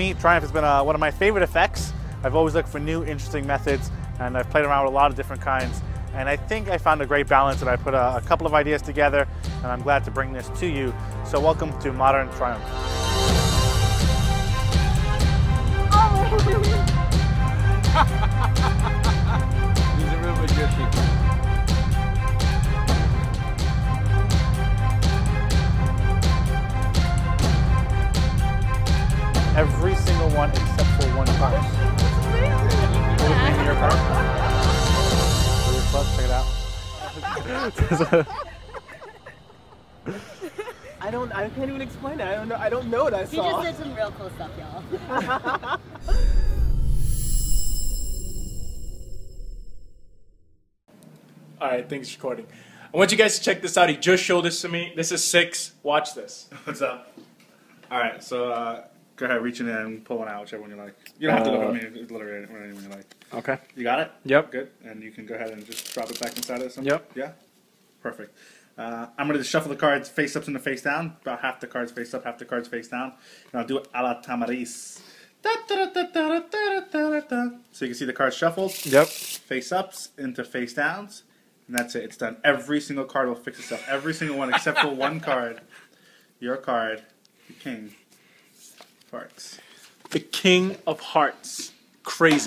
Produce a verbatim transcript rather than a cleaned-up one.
me, Triumph has been uh, one of my favorite effects. I've always looked for new, interesting methods, and I've played around with a lot of different kinds. And I think I found a great balance, and I put a, a couple of ideas together, and I'm glad to bring this to you. So welcome to Modern Triumph. He's a real magician. Every single one except for one card. Will it be in your card? Your club, check it out. I don't. I can't even explain it. I don't know. I don't know what I He saw. just did some real cool stuff, y'all. Alright, thanks for recording. I want you guys to check this out. He just showed this to me. This is six. Watch this. What's up? Alright, so uh, go ahead, reach in there and pull one out, whichever one you like. You don't have to look at me, it's literally anyone you like. Okay. You got it? Yep. Good. And you can go ahead and just drop it back inside of it. Yep. Yeah? Perfect. Uh, I'm going to shuffle the cards face up and the face down. About half the cards face up, half the cards face down. And I'll do it a la Tamariz. So you can see the cards shuffled. Yep. Face ups into face downs. And that's it. It's done. Every single card will fix itself. Every single one except for one card. Your card. The King of Hearts. The King of Hearts. Crazy.